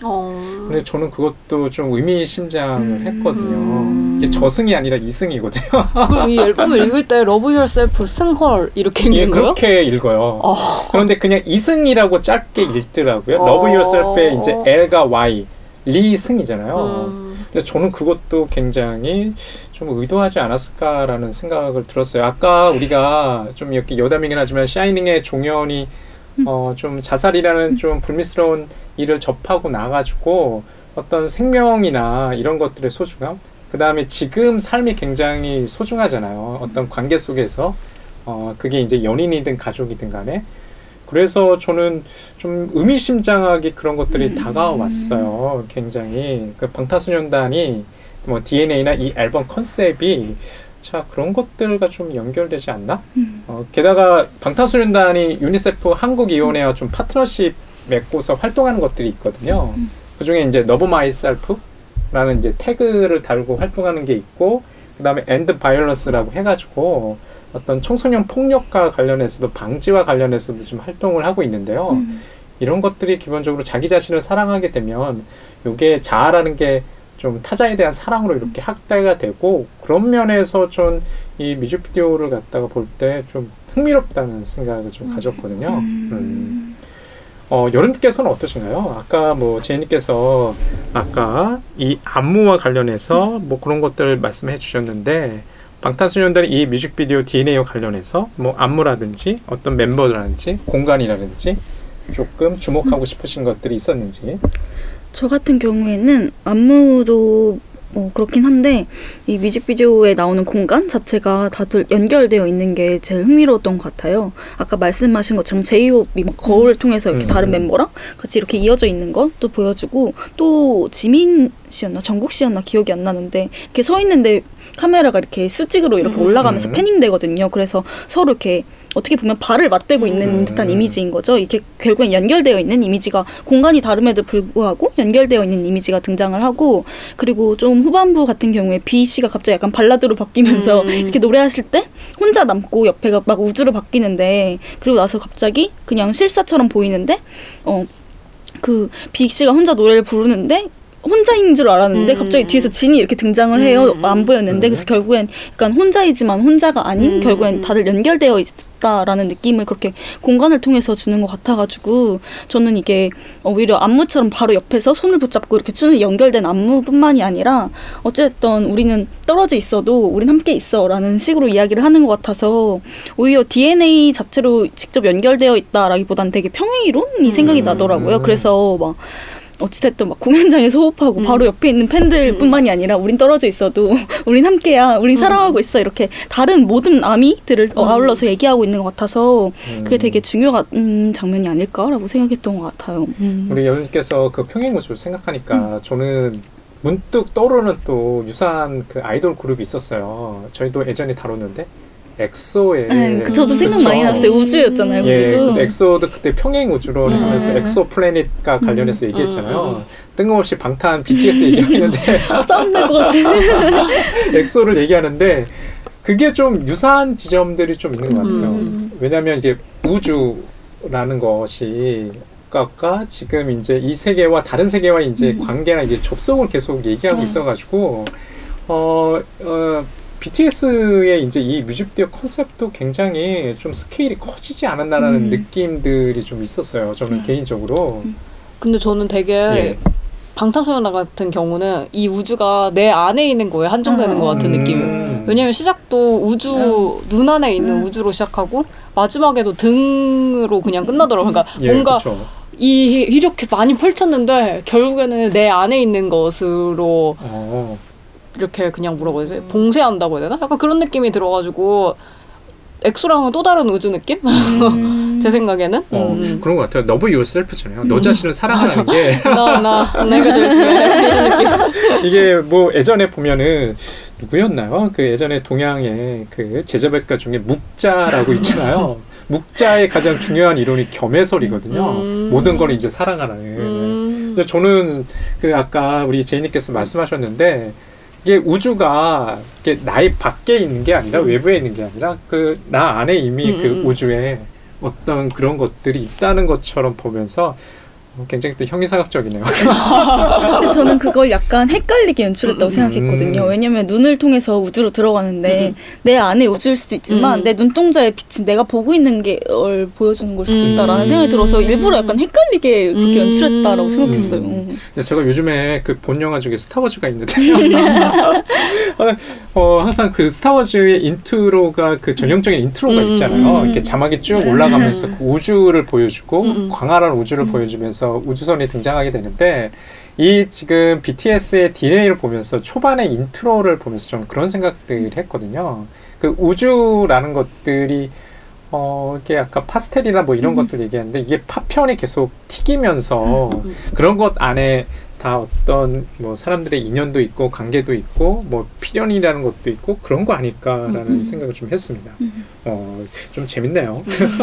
어. 근데 저는 그것도 좀 의미심장을 음. 했거든요. 이게 저승이 아니라 이승이거든요. 그럼 이 앨범을 읽을 때 Love Yourself 승헐 이렇게 읽는 예, 거예요? 그렇게 읽어요. 어. 그런데 그냥 이승이라고 짧게 읽더라고요. 어. Love Yourself에 이제 L과 Y, 리승이잖아요. 음. 근데 저는 그것도 굉장히 좀 의도하지 않았을까라는 생각을 들었어요. 아까 우리가 좀 이렇게 여담이긴 하지만 샤이닝의 종현이 어, 좀 자살이라는 좀 불미스러운 일을 접하고 나가지고 어떤 생명이나 이런 것들의 소중함, 그 다음에 지금 삶이 굉장히 소중하잖아요. 어떤 관계 속에서 어, 그게 이제 연인이든 가족이든 간에. 그래서 저는 좀 의미심장하게 그런 것들이 음. 다가왔어요. 굉장히 그 방탄소년단이 뭐 디엔에이나 이 앨범 컨셉이 자 그런 것들과 좀 연결되지 않나? 음. 어, 게다가 방탄소년단이 유니세프 한국위원회와 좀 파트너십 맺고서 활동하는 것들이 있거든요. 음. 그 중에 이제 Love Myself라는 이제 태그를 달고 활동하는 게 있고, 그 다음에 End Violence라고 해가지고 어떤 청소년 폭력과 관련해서도 방지와 관련해서도 좀 활동을 하고 있는데요. 음. 이런 것들이 기본적으로 자기 자신을 사랑하게 되면 이게 자아라는 게 좀 타자에 대한 사랑으로 이렇게 확대가 되고, 그런 면에서 좀 이 뮤직비디오를 갖다가 볼 때 좀 흥미롭다는 생각을 좀 가졌거든요. 음. 음. 어, 여러분께서는 어떠신가요? 아까 뭐 제이님께서 아까 이 안무와 관련해서 뭐 그런 것들 말씀해 주셨는데, 방탄소년단의 이 뮤직비디오 디엔에이와 관련해서 뭐 안무라든지 어떤 멤버라든지 공간이라든지 조금 주목하고 싶으신 것들이 있었는지. 저 같은 경우에는 안무도 어, 그렇긴 한데 이 뮤직비디오에 나오는 공간 자체가 다들 연결되어 있는 게 제일 흥미로웠던 것 같아요. 아까 말씀하신 것처럼 제이홉이 막 거울을 통해서 이렇게 음. 다른 멤버랑 같이 이렇게 이어져 있는 것도 보여주고, 또 지민 씨였나 정국 씨였나 기억이 안 나는데 이렇게 서 있는데 카메라가 이렇게 수직으로 이렇게 올라가면서 음. 패닝 되거든요. 그래서 서로 이렇게 어떻게 보면 발을 맞대고 있는 음. 듯한 이미지인 거죠. 이게 결국엔 연결되어 있는 이미지가, 공간이 다름에도 불구하고 연결되어 있는 이미지가 등장을 하고, 그리고 좀 후반부 같은 경우에 B 씨가 갑자기 약간 발라드로 바뀌면서 음. 이렇게 노래하실 때 혼자 남고 옆에가 막 우주로 바뀌는데, 그리고 나서 갑자기 그냥 실사처럼 보이는데 어 그 빅씨가 혼자 노래를 부르는데 혼자인 줄 알았는데 음. 갑자기 뒤에서 진이 이렇게 등장을 해요. 음. 안 보였는데 음. 그래서 결국엔 약간 혼자이지만 혼자가 아닌 음. 결국엔 다들 연결되어 있다라는 느낌을 그렇게 공간을 통해서 주는 것 같아가지고 저는 이게 오히려 안무처럼 바로 옆에서 손을 붙잡고 이렇게 추는 연결된 안무뿐만이 아니라 어쨌든 우리는 떨어져 있어도 우린 함께 있어라는 식으로 이야기를 하는 것 같아서 오히려 디엔에이 자체로 직접 연결되어 있다라기보단 되게 평행이론이 생각이 나더라고요. 그래서 막 어찌됐든 막 공연장에서 호흡하고 음. 바로 옆에 있는 팬들뿐만이 아니라 우린 떨어져 있어도 우린 함께야, 우린 음. 사랑하고 있어 이렇게 다른 모든 아미들을 음. 아울러서 얘기하고 있는 것 같아서 음. 그게 되게 중요한 장면이 아닐까라고 생각했던 것 같아요. 음. 우리 여러분께서 그 평행우주를 생각하니까 음. 저는 문득 떠오르는 또 유사한 그 아이돌 그룹이 있었어요. 저희도 예전에 다뤘는데 엑소의 네, 그 저도 생각 많이 났어요. 우주였잖아요. 예, 그 엑소도 그때 평행 우주로 음. 하면서 엑소 플래닛과 관련해서 음. 얘기했잖아요. 음. 뜬금없이 방탄 비티에스 얘기하는데 싸움 날 것 같아. 엑소를 얘기하는데 그게 좀 유사한 지점들이 좀 있는 것 같아요. 음. 왜냐하면 이제 우주라는 것이 가 지금 이제 이 세계와 다른 세계와 이제 음. 관계나 이제 접속을 계속 얘기하고 네. 있어가지고 어. 어 비티에스의 이제 이 뮤직비디오 컨셉도 굉장히 좀 스케일이 커지지 않았나라는 음. 느낌들이 좀 있었어요. 저는 음. 개인적으로. 근데 저는 되게 예. 방탄소년단 같은 경우는 이 우주가 내 안에 있는 거에 한정되는 음. 것 같은 느낌이에요. 왜냐면 시작도 우주 음. 눈 안에 있는 음. 우주로 시작하고 마지막에도 등으로 그냥 끝나더라고요. 그러니까 예, 뭔가 그쵸. 이 이렇게 많이 펼쳤는데 결국에는 내 안에 있는 것으로 어. 이렇게 그냥 뭐라고 해야 되지? 봉쇄한다고 해야 되나? 약간 그런 느낌이 들어가지고 엑소랑은 또 다른 우주 느낌? 음. 제 생각에는 어, 음. 그런 것 같아요. Love yourself잖아요. 음. 너 자신을 사랑하는 게 나, 나, 내가 제일 중요해. 이런 느낌. 이게 뭐 예전에 보면은 누구였나요? 그 예전에 동양의 그 제자백과 중에 묵자라고 있잖아요. 묵자의 가장 중요한 이론이 겸해설이거든요. 음. 모든 걸 이제 사랑하는. 음. 근데 저는 그 아까 우리 제이님께서 말씀하셨는데 이게 우주가 이게 나의 밖에 있는 게 아니라 음. 외부에 있는 게 아니라 그 나 안에 이미 음. 그 우주에 어떤 그런 것들이 있다는 것처럼 보면서 굉장히 또 형이상학적이네요. 근데 저는 그걸 약간 헷갈리게 연출했다고 음. 생각했거든요. 왜냐면 눈을 통해서 우주로 들어가는데 음. 내 안에 우주일 수도 있지만 음. 내 눈동자의 빛은 내가 보고 있는 걸 보여주는 걸 수도 있다라는 음. 생각이 들어서 일부러 약간 헷갈리게 그렇게 음. 연출했다라고 생각했어요. 음. 제가 요즘에 그 본 영화 중에 스타워즈가 있는데 어, 항상 그 스타워즈의 인트로가 그 전형적인 인트로가 있잖아요. 음. 이렇게 자막이 쭉 올라가면서 그 우주를 보여주고 음. 광활한 우주를 음. 보여주면서 우주선이 등장하게 되는데 이 지금 비티에스의 디에이를 보면서 초반의 인트로를 보면서 좀 그런 생각들을 했거든요. 그 우주라는 것들이 어, 이게 아까 파스텔이나 뭐 이런 음. 것들 얘기했는데 이게 파편이 계속 튀기면서 음. 그런 것 안에 다 어떤 뭐 사람들의 인연도 있고 관계도 있고 뭐 필연이라는 것도 있고 그런 거 아닐까라는 음. 생각을 좀 했습니다. 음. 어, 좀 재밌네요.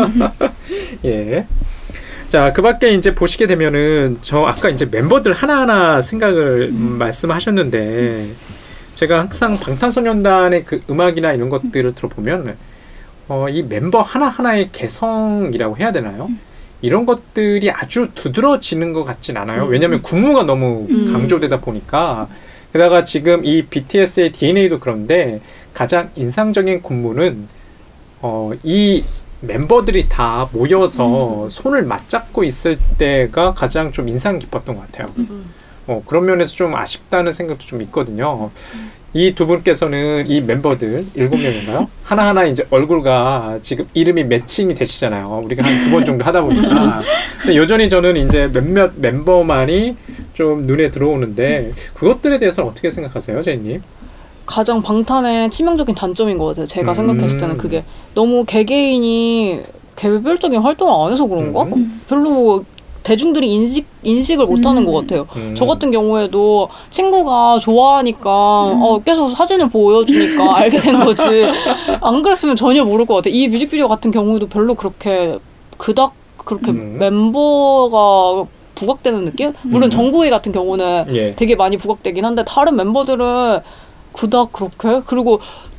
예. 자, 그 밖에 이제 보시게 되면은 저 아까 이제 멤버들 하나하나 생각을 음. 말씀하셨는데 음. 제가 항상 방탄소년단의 그 음악이나 이런 것들을 들어보면 어, 이 멤버 하나하나의 개성이라고 해야 되나요? 음. 이런 것들이 아주 두드러지는 것 같진 않아요. 왜냐하면 군무가 너무 음. 강조되다 보니까. 게다가 지금 이 비티에스의 디엔에이도 그런데 가장 인상적인 군무는 어, 이 멤버들이 다 모여서 음. 손을 맞잡고 있을 때가 가장 좀 인상 깊었던 것 같아요. 음. 어, 그런 면에서 좀 아쉽다는 생각도 좀 있거든요. 음. 이 두 분께서는 이 멤버들 일곱 명인가요? 하나하나 이제 얼굴과 지금 이름이 매칭이 되시잖아요. 우리가 한 두 번 정도 하다 보니까. 근데 여전히 저는 이제 몇몇 멤버만이 좀 눈에 들어오는데 그것들에 대해서는 어떻게 생각하세요, 제이님? 가장 방탄의 치명적인 단점인 것 같아요. 제가 음. 생각했을 때는 그게 너무 개개인이 개별적인 활동을 안 해서 그런가? 음. 별로 대중들이 인식, 인식을 못하는 음. 것 같아요. 음. 저 같은 경우에도 친구가 좋아하니까 음. 어, 계속 사진을 보여주니까 알게 된 거지. 안 그랬으면 전혀 모를 것 같아요. 이 뮤직비디오 같은 경우에도 별로 그렇게 그닥 그렇게 음. 멤버가 부각되는 느낌? 물론 음. 정국이 같은 경우는 예. 되게 많이 부각되긴 한데 다른 멤버들은 그닥 그렇게? 그리고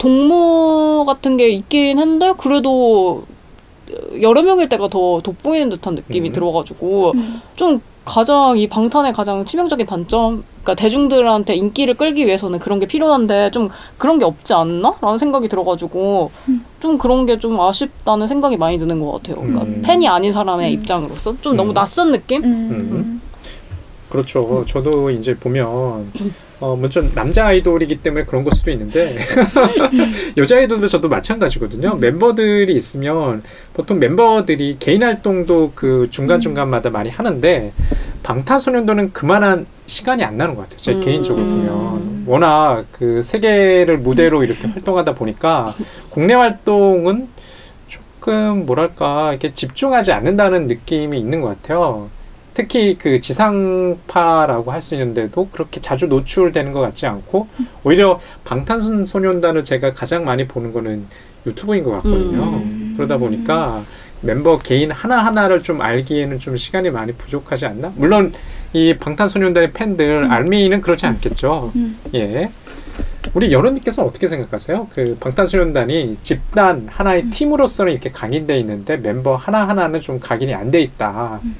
동무 같은 게 있긴 한데 그래도 여러 명일 때가 더 돋보이는 듯한 느낌이 음. 들어가지고 음. 좀 가장 이 방탄의 가장 치명적인 단점, 그러니까 대중들한테 인기를 끌기 위해서는 그런 게 필요한데 좀 그런 게 없지 않나? 라는 생각이 들어가지고 음. 좀 그런 게 좀 아쉽다는 생각이 많이 드는 것 같아요. 그러니까 음. 팬이 아닌 사람의 음. 입장으로서 좀 음. 너무 낯선 느낌? 음. 음. 그렇죠. 저도 이제 보면 어, 먼저 남자 아이돌이기 때문에 그런 걸 수도 있는데 여자 아이돌도 저도 마찬가지거든요. 멤버들이 있으면 보통 멤버들이 개인 활동도 그 중간중간마다 많이 하는데 방탄소년단은 그만한 시간이 안 나는 것 같아요. 제 음. 개인적으로 보면. 워낙 그 세계를 무대로 이렇게 활동하다 보니까 국내 활동은 조금 뭐랄까 이렇게 집중하지 않는다는 느낌이 있는 것 같아요. 특히 그 지상파라고 할 수 있는데도 그렇게 자주 노출되는 것 같지 않고 오히려 방탄소년단을 제가 가장 많이 보는 거는 유튜브인 것 같거든요. 음. 그러다 보니까 멤버 개인 하나하나를 좀 알기에는 좀 시간이 많이 부족하지 않나? 물론 이 방탄소년단의 팬들 음. 알미는 그렇지 않겠죠. 음. 예. 우리 여론님께서는 어떻게 생각하세요? 그 방탄소년단이 집단 하나의 음. 팀으로서는 이렇게 각인돼 있는데 멤버 하나하나는 좀 각인이 안 돼 있다. 음.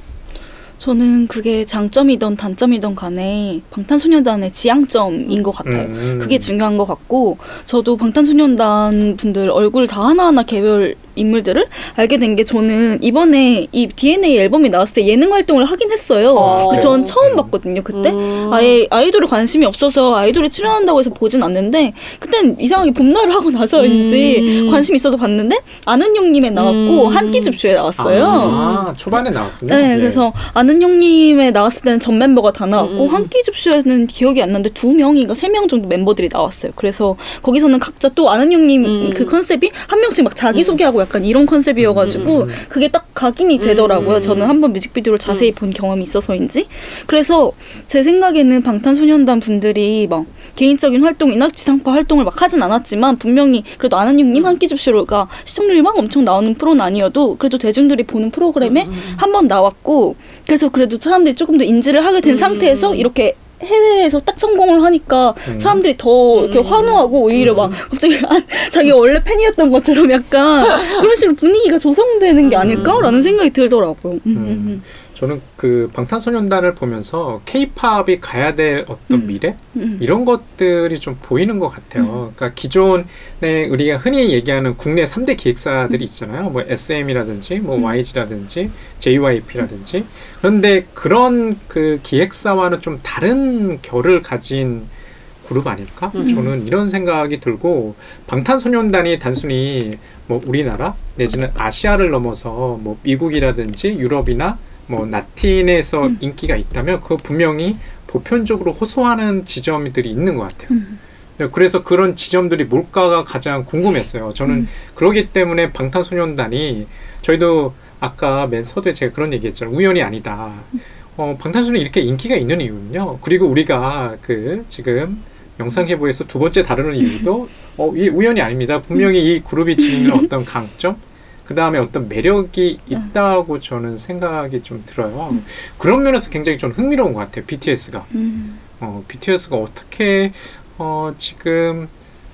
저는 그게 장점이든 단점이든 간에 방탄소년단의 지향점인 것 같아요. 음. 그게 중요한 것 같고 저도 방탄소년단 분들 얼굴 다 하나하나 개별 인물들을 알게 된 게 저는 이번에 이 디엔에이 앨범이 나왔을 때 예능 활동을 하긴 했어요. 어. 근데 전 처음 봤거든요. 그때 음. 아예 아이돌에 관심이 없어서 아이돌에 출연한다고 해서 보진 않는데 그땐 이상하게 봄날을 하고 나서인지 음. 관심 있어서 봤는데 아는 형님에 나왔고 음. 한끼줍쇼에 나왔어요. 아, 초반에 나왔군요. 네, 네, 그래서 아는 형님에 나왔을 때는 전 멤버가 다 나왔고 음. 한끼줍쇼에는 기억이 안 나는데 두 명인가 세 명 정도 멤버들이 나왔어요. 그래서 거기서는 각자 또 아는 형님 음. 그 컨셉이 한 명씩 막 자기소개하고 약간 이런 컨셉이어가지고 음. 그게 딱 각인이 되더라고요. 음. 저는 한번 뮤직비디오를 자세히 본 경험이 있어서인지. 그래서 제 생각에는 방탄소년단 분들이 막 개인적인 활동이나 지상파 활동을 막 하진 않았지만 분명히 그래도 아는 형님 한끼줍쇼가 시청률이 막 엄청 나오는 프로는 아니어도 그래도 대중들이 보는 프로그램에 음. 한 번 나왔고 그래서 그래도 사람들이 조금 더 인지를 하게 된 음. 상태에서 이렇게 해외에서 딱 성공을 하니까 음. 사람들이 더 이렇게 음. 환호하고 오히려 막 갑자기 자기가 원래 팬이었던 것처럼 약간 그런 식으로 분위기가 조성되는 게 아닐까라는 생각이 들더라고요. 음. 음. 저는 그 방탄소년단을 보면서 케이팝이 가야 될 어떤 음. 미래? 음. 이런 것들이 좀 보이는 것 같아요. 음. 그러니까 기존에 우리가 흔히 얘기하는 국내 삼 대 기획사들이 있잖아요. 뭐 에스엠이라든지 뭐 음. 와이지라든지 제이와이피라든지. 그런데 그런 그 기획사와는 좀 다른 결을 가진 그룹 아닐까? 음. 저는 이런 생각이 들고 방탄소년단이 단순히 뭐 우리나라 내지는 아시아를 넘어서 뭐 미국이라든지 유럽이나 뭐 라틴에서 음. 인기가 있다면 그거 분명히 보편적으로 호소하는 지점들이 있는 것 같아요. 음. 그래서 그런 지점들이 뭘까가 가장 궁금했어요. 저는 음. 그러기 때문에 방탄소년단이 저희도 아까 맨 서두에 제가 그런 얘기했잖아요. 우연이 아니다. 어, 방탄소년단이 이렇게 인기가 있는 이유는요. 그리고 우리가 그 지금 영상해보에서 두 번째 다루는 이유도 어, 이 우연이 아닙니다. 분명히 이 그룹이 지니는 어떤 강점 그 다음에 어떤 매력이 있다고 저는 생각이 좀 들어요. 음. 그런 면에서 굉장히 좀 흥미로운 것 같아요. 비티에스가. 음. 어, 비티에스가 어떻게 어, 지금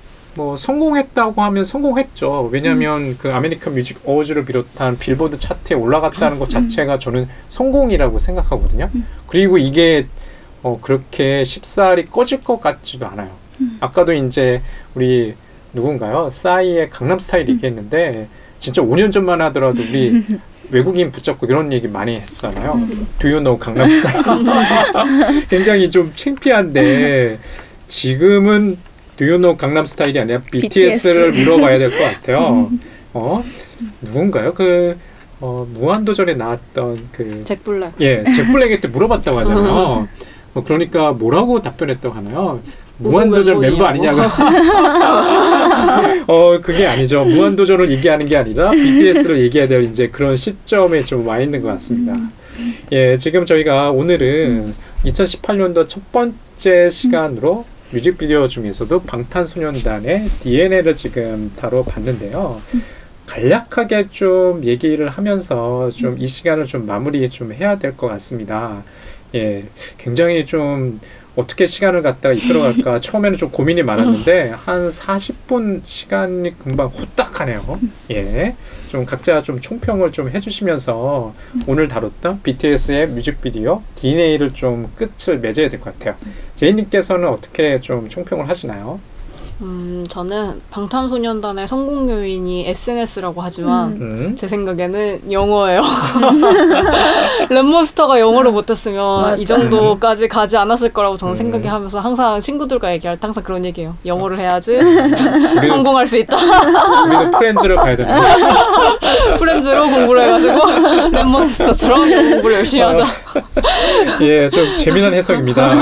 뭐 성공했다고 하면 성공했죠. 왜냐하면 음. 그 아메리칸 뮤직 어워즈를 비롯한 빌보드 차트에 올라갔다는 것 자체가 저는 성공이라고 생각하거든요. 음. 그리고 이게 어, 그렇게 쉽사리 꺼질 것 같지도 않아요. 음. 아까도 이제 우리 누군가요? 싸이의 강남스타일 음. 얘기했는데 진짜 오 년 전만 하더라도 우리 외국인 붙잡고 이런 얘기 많이 했잖아요. 음. Do you know 강남스타일? 굉장히 좀 창피한데 지금은 Do you know 강남스타일이 아니라 비티에스를 비티에스. 물어봐야 될 것 같아요. 음. 어? 누군가요? 그 어, 무한도전에 나왔던 그 잭 블랙. 예, 잭 블랙한테 물어봤다고 하잖아요. 어, 그러니까 뭐라고 답변했다고 하나요? 무한도전 멤버 아니냐고. 어, 그게 아니죠. 무한도전을 얘기하는 게 아니라 비티에스를 얘기해야 될 이제 그런 시점에 좀 와 있는 것 같습니다. 예, 지금 저희가 오늘은 이천십팔 년도 첫 번째 시간으로 뮤직비디오 중에서도 방탄소년단의 디엔에이를 지금 다뤄봤는데요. 간략하게 좀 얘기를 하면서 좀 이 시간을 좀 마무리 좀 해야 될 것 같습니다. 예, 굉장히 좀 어떻게 시간을 갖다가 이끌어갈까 처음에는 좀 고민이 많았는데 한 사십 분 시간이 금방 후딱 하네요. 예, 좀 각자 좀 총평을 좀 해주시면서 오늘 다뤘던 비티에스의 뮤직비디오 디엔에이를 좀 끝을 맺어야 될 것 같아요. 제이님께서는 어떻게 좀 총평을 하시나요? 음, 저는 방탄소년단의 성공 요인이 에스엔에스라고 하지만 음. 제 생각에는 영어예요. 랩몬스터가 영어를 못했으면 맞아. 이 정도까지 가지 않았을 거라고 저는 음. 생각이 하면서 항상 친구들과 얘기할 때 항상 그런 얘기해요. 영어를 해야지 성공할 수 있다. 우리는 프렌즈를 봐야 된다. 프렌즈로 공부를 해가지고 랩몬스터처럼 공부를 열심히 하자. 예, 좀 재미난 해석입니다.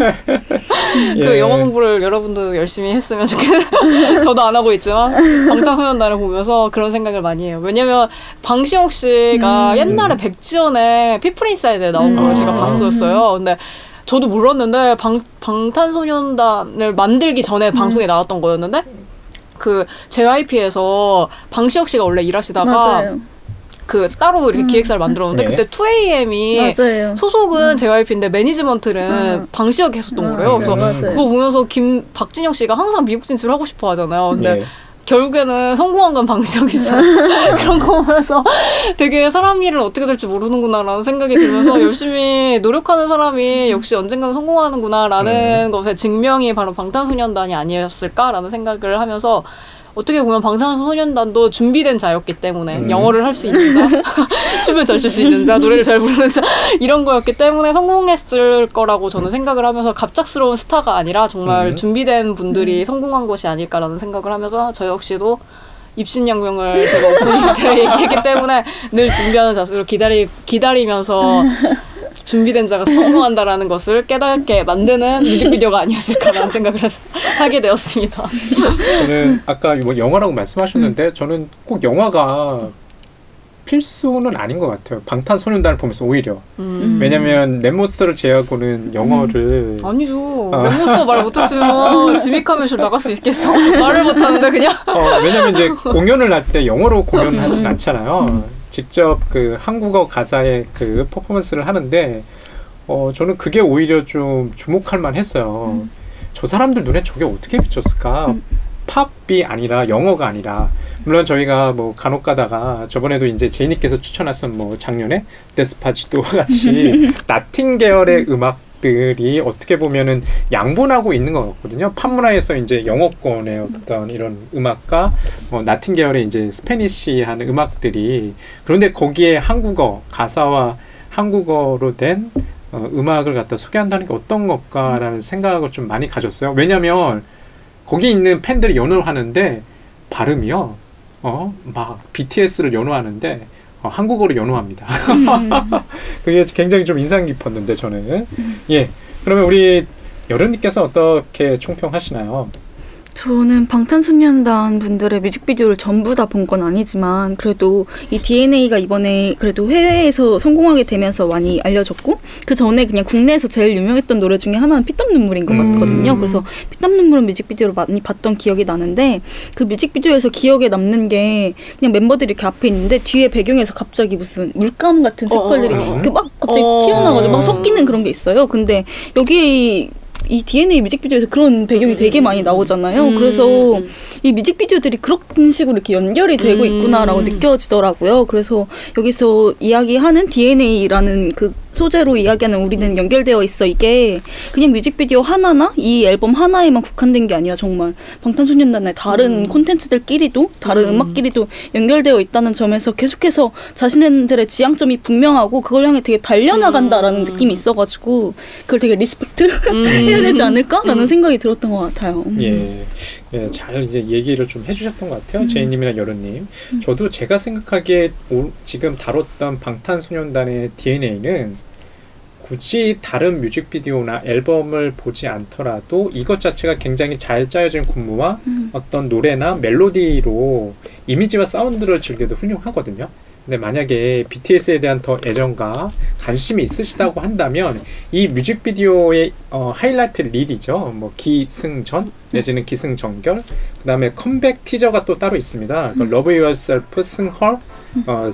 예. 그 영어 공부를 여러분도 열심히 했으면 좋겠어요. 저도 안 하고 있지만 방탄소년단을 보면서 그런 생각을 많이 해요. 왜냐면 방시혁 씨가 음. 옛날에 백지연의 피플 인사이드에 나온 걸 음. 제가 아. 봤었어요. 근데 저도 몰랐는데 방, 방탄소년단을 만들기 전에 방송에 나왔던 거였는데 그 제이와이피에서 방시혁 씨가 원래 일하시다가 맞아요. 그 따로 이렇게 음. 기획사를 만들었는데 네. 그때 투에이엠이 맞아요. 소속은 음. 제이와이피인데 매니지먼트는 음. 방시혁이 했었던 음. 거예요. 그래서 맞아요. 그거 보면서 김 박진영 씨가 항상 미국 진출을 하고 싶어 하잖아요. 근데 예. 결국에는 성공한 건 방시혁이잖아요. 그런 거 보면서 되게 사람 일은 어떻게 될지 모르는구나라는 생각이 들면서 열심히 노력하는 사람이 역시 언젠가는 성공하는구나라는 음. 것의 증명이 바로 방탄소년단이 아니었을까라는 생각을 하면서 어떻게 보면 방탄소년단도 준비된 자였기 때문에 음. 영어를 할 수 있는 자, 춤을 잘 출 수 있는 자, 노래를 잘 부르는 자 이런 거였기 때문에 성공했을 거라고 저는 생각을 하면서 갑작스러운 스타가 아니라 정말 음. 준비된 분들이 음. 성공한 것이 아닐까라는 생각을 하면서 저 역시도 입신양명을 제가 오프닝 때 얘기했기 때문에 늘 준비하는 자세로 기다리, 기다리면서 준비된 자가 성공한다라는 것을 깨닫게 만드는 뮤직비디오가 아니었을까라는 생각을 하게 되었습니다. 저는 아까 뭐 영화라고 말씀하셨는데 저는 꼭 영화가 필수는 아닌 것 같아요. 방탄소년단을 보면서 오히려. 음. 왜냐면 랩몬스터를 제외하고는 영어를 아니죠. 어. 랩몬스터 말 못했으면 지미카메쇼 나갈 수 있겠어? 말을 못하는데 그냥. 어, 왜냐면 이제 공연을 할 때 영어로 공연을 하진 않잖아요. 직접 그 한국어 가사의 그 퍼포먼스를 하는데 어, 저는 그게 오히려 좀 주목할 만했어요. 음. 저 사람들 눈에 저게 어떻게 비쳤을까? 음. 팝이 아니라 영어가 아니라 물론 저희가 뭐 간혹 가다가 저번에도 이제 제이님께서 추천하신 뭐 작년에 데스파치도 같이 라틴 계열의 음악들이 어떻게 보면은 양분하고 있는 것 같거든요. 팝 문화에서 이제 영어권의 어떤 이런 음악과 어, 라틴 계열의 이제 스페니시한 음악들이 그런데 거기에 한국어 가사와 한국어로 된 어, 음악을 갖다 소개한다는 게 어떤 것까라는 생각을 좀 많이 가졌어요. 왜냐하면 거기 있는 팬들이 연호를 하는데 발음이요. 어, 막 비티에스를 연호하는데 어, 한국어로 연호합니다. 음. 그게 굉장히 좀 인상 깊었는데 저는 예. 그러면 우리 여름님께서 어떻게 총평하시나요? 저는 방탄소년단 분들의 뮤직비디오를 전부 다 본 건 아니지만 그래도 이 디엔에이가 이번에 그래도 해외에서 성공하게 되면서 많이 알려졌고 그 전에 그냥 국내에서 제일 유명했던 노래 중에 하나는 피땀 눈물인 것 음. 같거든요. 그래서 피땀 눈물은 뮤직비디오를 많이 봤던 기억이 나는데 그 뮤직비디오에서 기억에 남는 게 그냥 멤버들이 이렇게 앞에 있는데 뒤에 배경에서 갑자기 무슨 물감 같은 색깔들이 어, 어, 어. 이렇게 막 갑자기 어. 튀어나와가지고 막 섞이는 그런 게 있어요. 근데 여기 이 디엔에이 뮤직비디오에서 그런 배경이 되게 많이 나오잖아요. 음. 그래서 이 뮤직비디오들이 그런 식으로 이렇게 연결이 되고 음. 있구나라고 느껴지더라고요. 그래서 여기서 이야기하는 디엔에이라는 그 소재로 이야기하는 우리는 연결되어 있어. 이게 그냥 뮤직비디오 하나나 이 앨범 하나에만 국한된 게 아니라 정말 방탄소년단의 다른 음. 콘텐츠들끼리도 다른 음. 음악끼리도 연결되어 있다는 점에서 계속해서 자신들의 지향점이 분명하고 그걸 향해 되게 달려나간다라는 음. 느낌이 있어가지고 그걸 되게 리스펙트 음. 해야 되지 않을까라는 음. 생각이 들었던 것 같아요. 예, 예, 잘 이제 얘기를 좀 해주셨던 것 같아요. 음. 제이님이나 여름님. 음. 저도 제가 생각하기에 오, 지금 다뤘던 방탄소년단의 디엔에이는 굳이 다른 뮤직비디오나 앨범을 보지 않더라도 이것 자체가 굉장히 잘 짜여진 군무와 음. 어떤 노래나 멜로디로 이미지와 사운드를 즐겨도 훌륭하거든요. 근데 만약에 비티에스에 대한 더 애정과 관심이 있으시다고 한다면 이 뮤직비디오의 어, 하이라이트 릴이죠. 뭐 기승전 내지는 기승전결 그 다음에 컴백 티저가 또 따로 있습니다. 그 Love Yourself, 승헐, 어,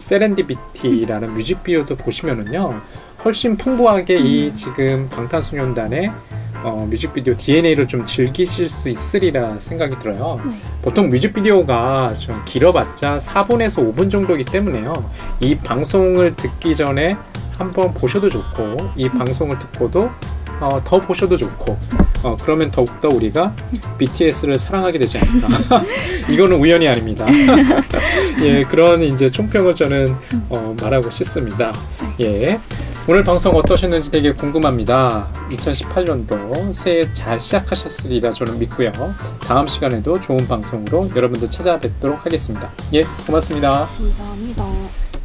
세렌디피티라는 뮤직비디오도 보시면은요 훨씬 풍부하게 이 지금 방탄소년단의 어, 뮤직비디오 디엔에이를 좀 즐기실 수 있으리라 생각이 들어요. 네. 보통 뮤직비디오가 좀 길어봤자 사 분에서 오 분 정도이기 때문에요. 이 방송을 듣기 전에 한번 보셔도 좋고 이 방송을 듣고도 어, 더 보셔도 좋고 어, 그러면 더욱더 우리가 비티에스를 사랑하게 되지 않을까. 이거는 우연이 아닙니다. 예, 그런 이제 총평을 저는 어, 말하고 싶습니다. 예, 오늘 방송 어떠셨는지 되게 궁금합니다. 이천십팔 년도 새해 잘 시작하셨으리라 저는 믿고요. 다음 시간에도 좋은 방송으로 여러분들 찾아뵙도록 하겠습니다. 예, 고맙습니다. 감사합니다.